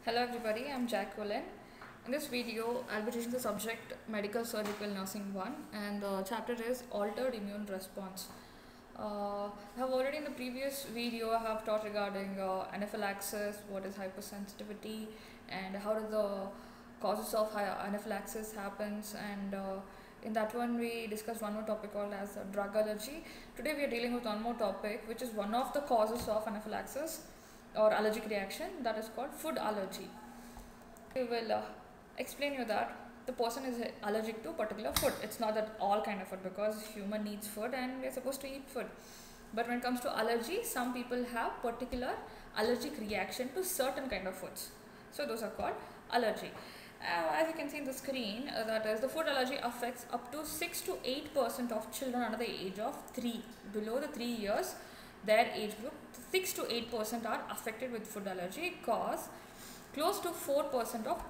Hello everybody, I'm Jacqueline. In this video, I'll be teaching the subject Medical Surgical Nursing 1 and the chapter is Altered Immune Response. I have already in the previous video I have taught regarding anaphylaxis, what is hypersensitivity and how do the causes of anaphylaxis happens, and in that one we discussed one more topic called as drug allergy. Today we are dealing with one more topic which is one of the causes of anaphylaxis or allergic reaction, that is called food allergy. We will explain you that the person is allergic to particular food. It's not that all kind of food, because human needs food and we are supposed to eat food. But when it comes to allergy, some people have particular allergic reaction to certain kind of foods. So those are called allergy. As you can see in the screen, that is the food allergy affects up to 6 to 8% of children under the age of 3. Below the 3 years, their age group, 6 to 8% are affected with food allergy, cause close to 4% of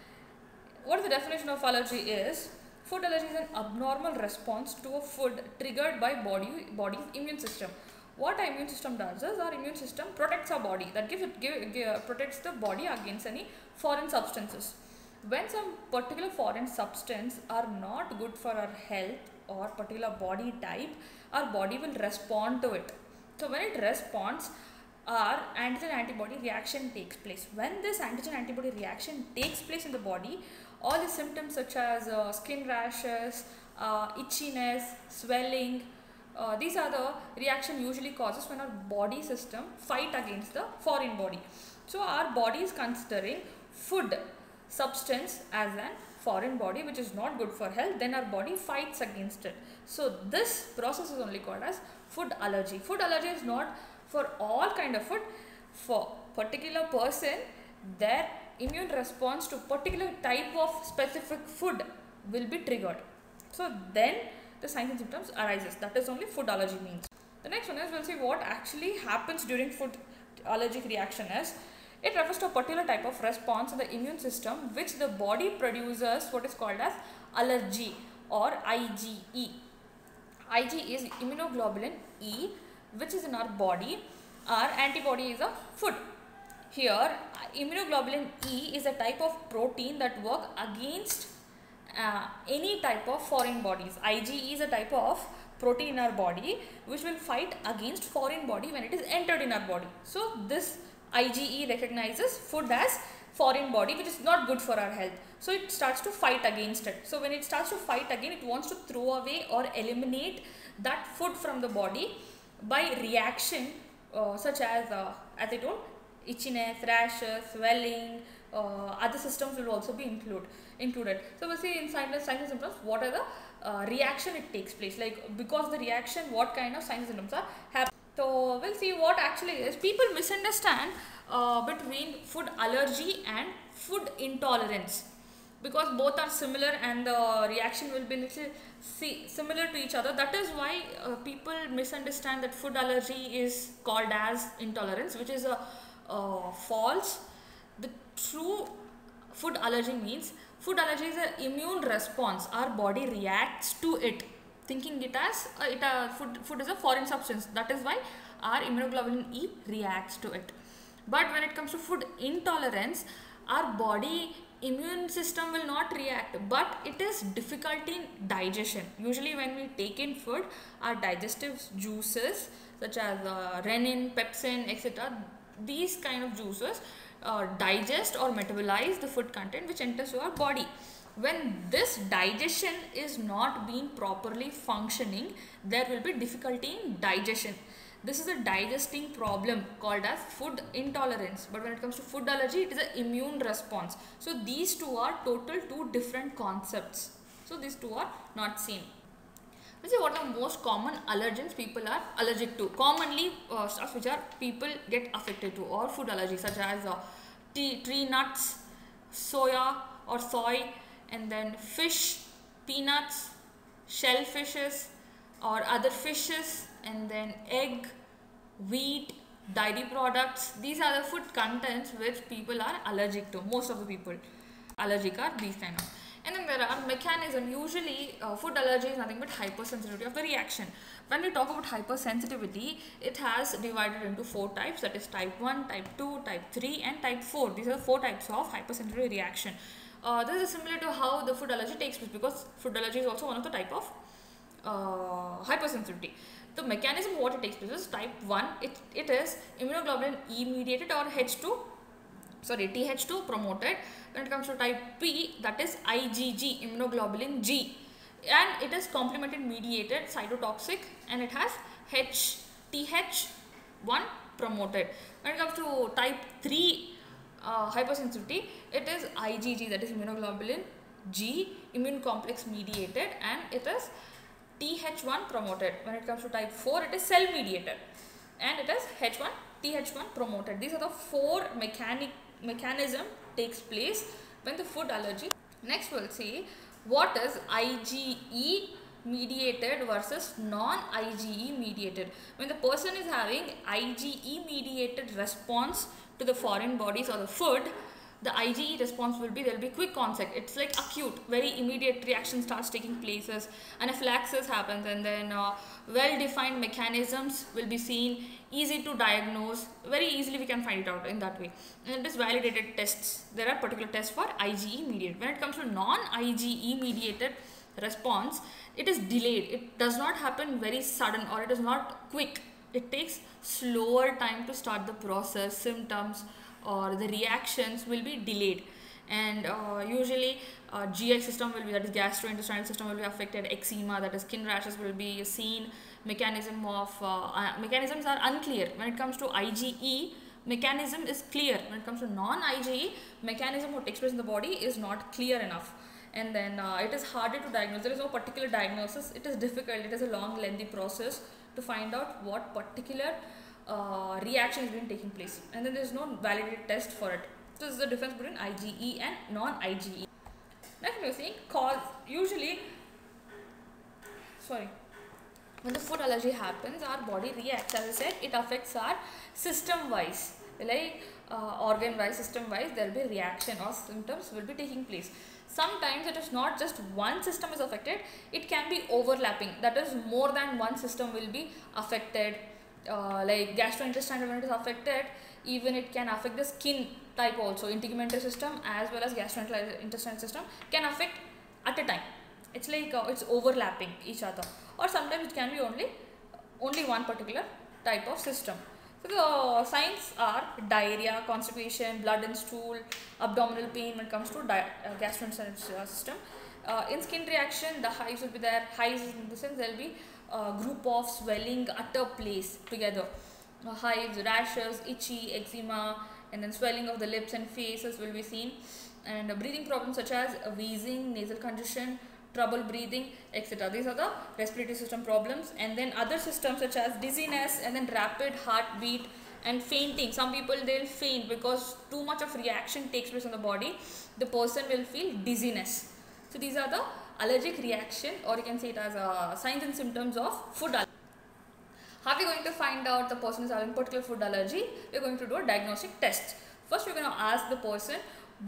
what the definition of allergy is. Food allergy is an abnormal response to a food triggered by body's immune system. What our immune system does is, our immune system protects our body, that protects the body against any foreign substances. When some particular foreign substance are not good for our health or particular body type, our body will respond to it. So when it responds, our antigen-antibody reaction takes place. When this antigen-antibody reaction takes place in the body, all the symptoms such as skin rashes, itchiness, swelling, these are the reaction usually causes when our body system fight against the foreign body. So our body is considering food substance as an foreign body which is not good for health, then our body fights against it. So this process is only called as food allergy. Food allergy is not for all kind of food. For particular person, their immune response to particular type of specific food will be triggered. So then the signs and symptoms arises. That is only food allergy means. The next one is, we'll see what actually happens during food allergic reaction is. It refers to a particular type of response in the immune system which the body produces what is called as allergy or IgE. Ig is immunoglobulin E, which is in our body. Our antibody is a food. Here, immunoglobulin E is a type of protein that work against any type of foreign bodies. IgE is a type of protein in our body which will fight against foreign body when it is entered in our body. So this IgE recognizes food as foreign body which is not good for our health. So it starts to fight against it. So when it starts to fight again, it wants to throw away or eliminate that food from the body by reaction such as I told, itchiness, rashes, swelling, other systems will also be included. So we'll see in signs and symptoms what are the reaction it takes place, like because the reaction what kind of signs and symptoms are happening. So we'll see what actually is. People misunderstand between food allergy and food intolerance, because both are similar and the reaction will be little similar to each other. That is why people misunderstand that food allergy is called as intolerance, which is a false. The true food allergy means, food allergy is an immune response. Our body reacts to it, thinking it as food is a foreign substance. That is why our immunoglobulin E reacts to it. But when it comes to food intolerance, our body immune system will not react, but it is difficulty in digestion. Usually when we take in food, our digestive juices such as renin, pepsin, etc., these kind of juices digest or metabolize the food content which enters to our body. When this digestion is not being properly functioning, there will be difficulty in digestion. This is a digesting problem called as food intolerance. But when it comes to food allergy, it is an immune response. So these two are total two different concepts. So these two are not same. Let's see what are the most common allergens people are allergic to. Commonly stuff which are people get affected to, or food allergies such as tree nuts, soya or soy, and then fish, peanuts, shellfishes or other fishes, and then egg, wheat, dairy products. These are the food contents which people are allergic to. Most of the people allergic are these kind of. And then there are mechanism. Usually food allergy is nothing but hypersensitivity of the reaction. When we talk about hypersensitivity, it has divided into 4 types, that is type 1, type 2, type 3 and type 4. These are 4 types of hypersensitivity reaction. This is similar to how the food allergy takes place, because food allergy is also one of the type of hypersensitivity. The mechanism what it takes place is type 1, it is immunoglobulin E mediated or Th2 promoted. When it comes to type P, that is IgG, immunoglobulin G, and it is complement mediated cytotoxic, and it has Th1 promoted. When it comes to type 3 hypersensitivity, it is IgG, that is immunoglobulin G, immune complex mediated, and it is Th1 promoted. When it comes to type 4, it is cell mediated, and it is Th1 promoted. These are the 4 mechanism takes place when the food allergy. Next we'll see what is IgE mediated versus non-IgE mediated. When the person is having IgE mediated response to the foreign bodies or the food, the IgE response will be, there will be quick onset. It's like acute, very immediate reaction starts taking places, anaphylaxis happens, and then well-defined mechanisms will be seen, easy to diagnose, very easily we can find it out in that way. And it is validated tests. There are particular tests for IgE mediated. When it comes to non-IgE mediated response, it is delayed. It does not happen very sudden, or it is not quick. It takes slower time to start the process. Symptoms or the reactions will be delayed, and usually GI system will be, that is gastrointestinal system, will be affected. Eczema, that is skin rashes, will be seen. Mechanisms are unclear. When it comes to IgE, mechanism is clear. When it comes to non-IgE, mechanism what takes place in the body is not clear enough, and then it is harder to diagnose. There is no particular diagnosis. It is difficult. It is a long, lengthy process to find out what particular reaction has been taking place, and then there is no validated test for it. So this is the difference between IgE and non-IgE. Next we are seeing cause. Usually, when the food allergy happens, our body reacts. As I said, it affects our system wise, like organ wise, system wise, there will be reaction or symptoms will be taking place. Sometimes it is not just one system is affected, it can be overlapping, that is more than one system will be affected. Like gastrointestinal, when it is affected, even it can affect the skin type also. Integumentary system as well as gastrointestinal system can affect at a time. It's like it's overlapping each other, or sometimes it can be only one particular type of system. So the signs are diarrhea, constipation, blood in stool, abdominal pain when it comes to gastrointestinal system. In skin reaction, the hives will be there. Hives in the sense there will be group of swelling at a place together. Hives, rashes, itchy, eczema, and then swelling of the lips and faces will be seen. And breathing problems such as wheezing, nasal congestion, trouble breathing, etc. These are the respiratory system problems. And then other systems such as dizziness, and then rapid heartbeat and fainting. Some people, they will faint because too much of reaction takes place in the body. The person will feel dizziness. So these are the allergic reaction, or you can say it as signs and symptoms of food allergy. How are we going to find out the person is having particular food allergy? We are going to do a diagnostic test. First, we are going to ask the person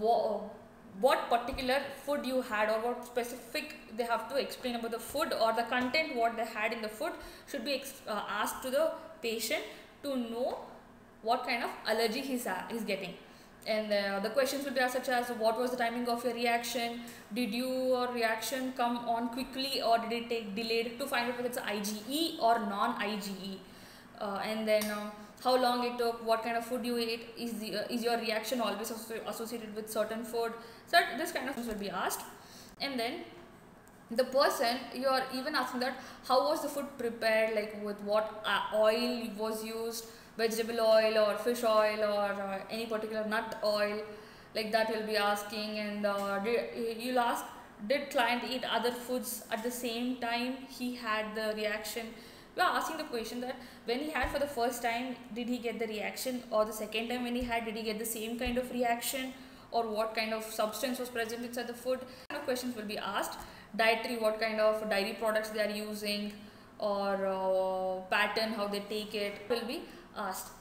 what particular food you had, or what specific they have to explain about the food, or the content what they had in the food should be asked to the patient to know what kind of allergy he's getting. And the questions will be such as, what was the timing of your reaction? Did your reaction come on quickly, or did it take delayed? To find out whether it's IgE or non-IgE. And then how long it took, what kind of food you ate, is your reaction always associated with certain food? So this kind of things will be asked. And then the person, you are even asking that how was the food prepared, like with what oil was used, vegetable oil or fish oil, or any particular nut oil, like that you'll be asking. And you'll ask, did client eat other foods at the same time he had the reaction? You are asking the question that when he had for the first time, did he get the reaction, or the second time when he had, did he get the same kind of reaction, or what kind of substance was present inside the food? Kind of questions will be asked. Dietary, what kind of dairy products they are using, or pattern, how they take it, will be asked.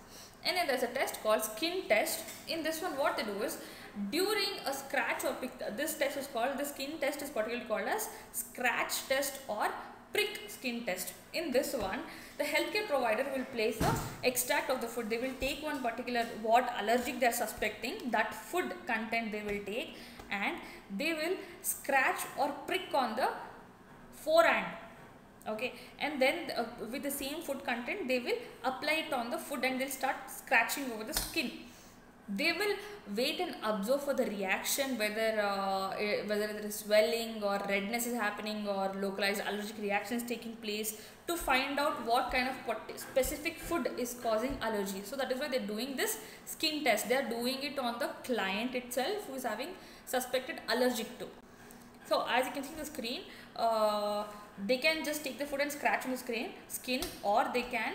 And then there's a test called skin test. In this one, what they do is, during a scratch or prick, this test is called, the skin test is particularly called as scratch test or prick skin test. In this one, the healthcare provider will place the extract of the food. They will take one particular what allergic they are suspecting, that food content they will take, and they will scratch or prick on the forehand. Okay, and then with the same food content they will apply it on the food and they'll start scratching over the skin. They will wait and observe for the reaction, whether there is swelling or redness is happening or localized allergic reactions taking place, to find out what kind of specific food is causing allergy. So that is why they're doing this skin test. They're doing it on the client itself who is having suspected allergic to. So as you can see the screen, they can just take the food and scratch on the skin, or they can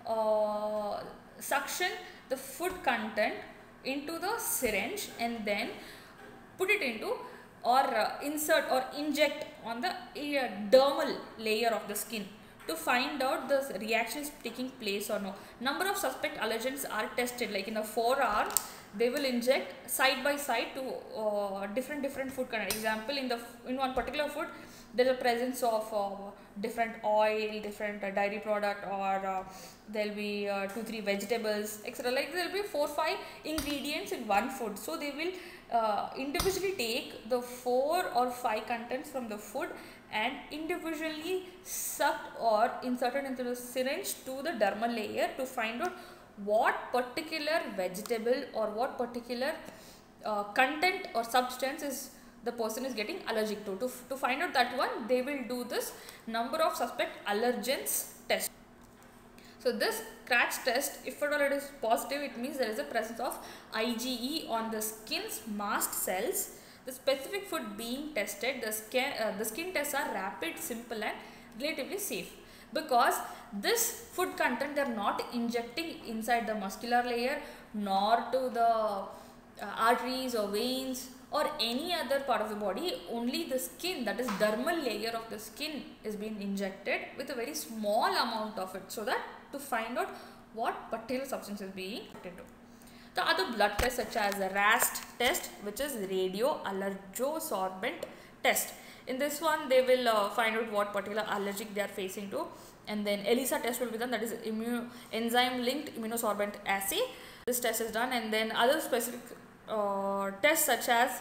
suction the food content into the syringe and then put it into, or insert or inject on the dermal layer of the skin to find out the reaction is taking place or no. Number of suspect allergens are tested, like in the forearm they will inject side by side to different food content. Example, in one particular food there is a presence of different oil, different dairy product, or there will be 2-3 vegetables, etc. Like there will be 4-5 ingredients in one food. So they will individually take the 4 or 5 contents from the food and individually sucked or inserted into the syringe to the dermal layer to find out what particular vegetable or what particular content or substance is the person is getting allergic to. To find out that one, they will do this number of suspect allergens test. So this scratch test, if at all it is positive, it means there is a presence of IgE on the skin's mast cells. The specific food being tested, the skin tests are rapid, simple and relatively safe, because this food content they are not injecting inside the muscular layer nor to the arteries or veins or any other part of the body. Only the skin, that is dermal layer of the skin, is being injected with a very small amount of it, so that to find out what particular substance is being injected to. The other blood tests such as the RAST test, which is radio allergosorbent test. In this one they will find out what particular allergic they are facing to, and then ELISA test will be done, that is enzyme linked immunosorbent assay. This test is done, and then other specific tests such as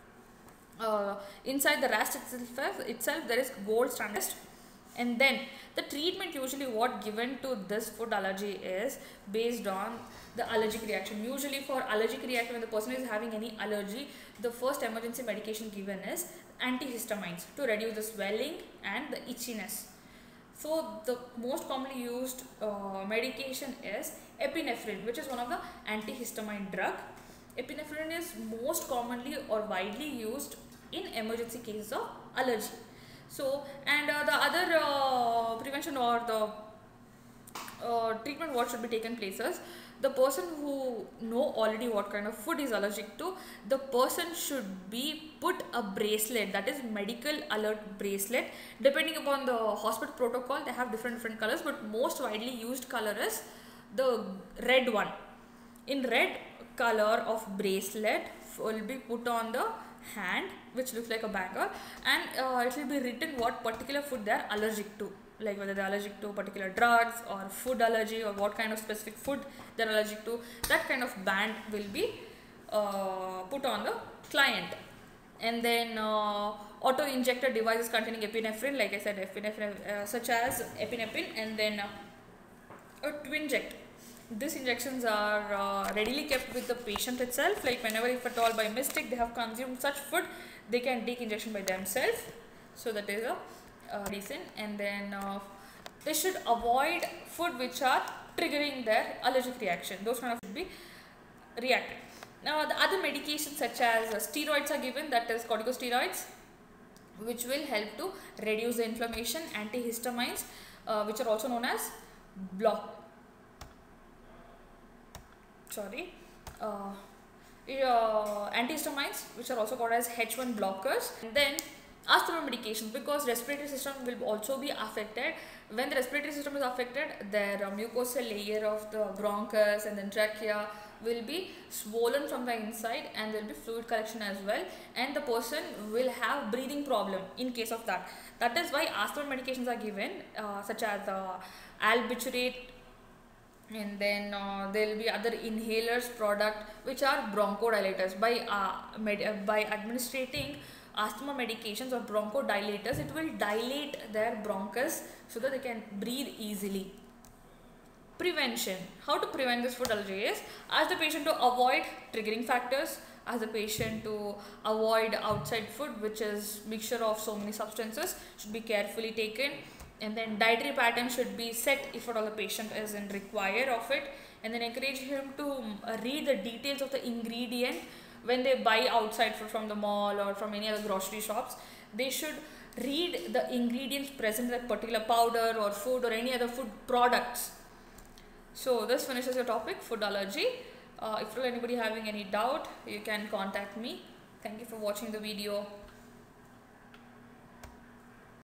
inside the RAST itself there is gold standard test. And then the treatment usually what given to this food allergy is based on the allergic reaction. Usually for allergic reaction, when the person is having any allergy, the first emergency medication given is antihistamines to reduce the swelling and the itchiness. So the most commonly used medication is epinephrine, which is one of the antihistamine drug. Epinephrine is most commonly or widely used in emergency cases of allergy. So, and the other prevention or the treatment what should be taken place is, the person who know already what kind of food is allergic to, the person should be put a bracelet, that is medical alert bracelet. Depending upon the hospital protocol, they have different colors, but most widely used color is the red one. In red color of bracelet will be put on the hand, which looks like a bangle, and it will be written what particular food they are allergic to, like whether they are allergic to particular drugs or food allergy or what kind of specific food they are allergic to. That kind of band will be put on the client. And then auto injector devices containing epinephrine, like I said, epinephrine such as epinephrine, and then a Twinject. These injections are readily kept with the patient itself, like whenever if at all by mistake they have consumed such food, they can take injection by themselves. So that is a reason. And then they should avoid food which are triggering their allergic reaction. Those kind of should be reacted. Now the other medications such as steroids are given, that is corticosteroids, which will help to reduce the inflammation. Antihistamines, which are also known as antihistamines, which are also called as H1 blockers. And then Asthma medications, because respiratory system will also be affected. When the respiratory system is affected, their mucosal layer of the bronchus and then trachea will be swollen from the inside, and there will be fluid collection as well, and the person will have breathing problem in case of that. That is why asthma medications are given, such as albiturate, and then there will be other inhalers product which are bronchodilators. By administrating asthma medications or bronchodilators, it will dilate their bronchus so that they can breathe easily. Prevention. How to prevent this food allergy is, ask the patient to avoid triggering factors, ask the patient to avoid outside food which is mixture of so many substances, should be carefully taken, and then dietary pattern should be set if at all the patient is in require of it, and then encourage him to read the details of the ingredient. When they buy outside food from the mall or from any other grocery shops, they should read the ingredients present in that particular powder or food or any other food products. So this finishes your topic, food allergy. If anybody having any doubt, you can contact me. Thank you for watching the video.